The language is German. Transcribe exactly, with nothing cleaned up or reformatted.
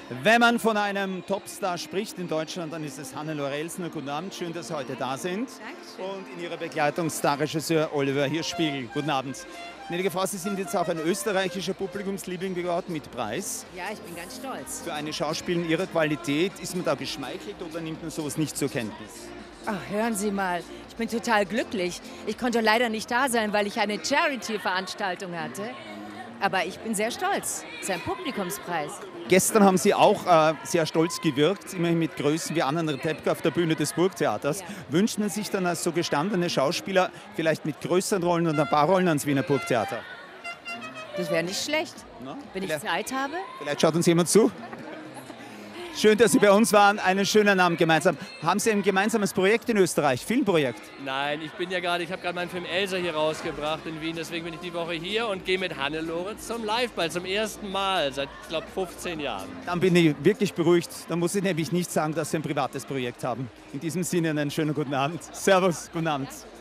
Wenn man von einem Topstar spricht in Deutschland, dann ist es Hannelore Elsner. Guten Abend, schön, dass Sie heute da sind. Dankeschön. Und in Ihrer Begleitung Starregisseur Oliver Hirschspiegel. Guten Abend. Gnädige Frau, Sie sind jetzt auch ein österreichischer Publikumsliebling geworden mit Preis. Ja, ich bin ganz stolz. Für eine Schauspielerin Ihrer Qualität, ist man da geschmeichelt oder nimmt man sowas nicht zur Kenntnis? Ach, hören Sie mal, ich bin total glücklich. Ich konnte leider nicht da sein, weil ich eine Charity-Veranstaltung hatte. Aber ich bin sehr stolz. Es ist ein Publikumspreis. Gestern haben Sie auch äh, sehr stolz gewirkt, immerhin mit Größen wie Anna Netrebko auf der Bühne des Burgtheaters. Ja. Wünscht man sich dann als so gestandene Schauspieler vielleicht mit größeren Rollen oder ein paar Rollen ans Wiener Burgtheater? Das wäre nicht schlecht, Na, wenn ich vielleicht, Zeit habe. vielleicht schaut uns jemand zu. Schön, dass Sie bei uns waren. Einen schönen Abend gemeinsam. Haben Sie ein gemeinsames Projekt in Österreich? Filmprojekt? Nein, ich bin ja gerade, ich habe gerade meinen Film Elsa hier rausgebracht in Wien, deswegen bin ich die Woche hier und gehe mit Hannelore zum Liveball zum ersten Mal seit, ich glaube, fünfzehn Jahren. Dann bin ich wirklich beruhigt. Dann muss ich nämlich nicht sagen, dass Sie ein privates Projekt haben. In diesem Sinne einen schönen guten Abend. Servus, guten Abend.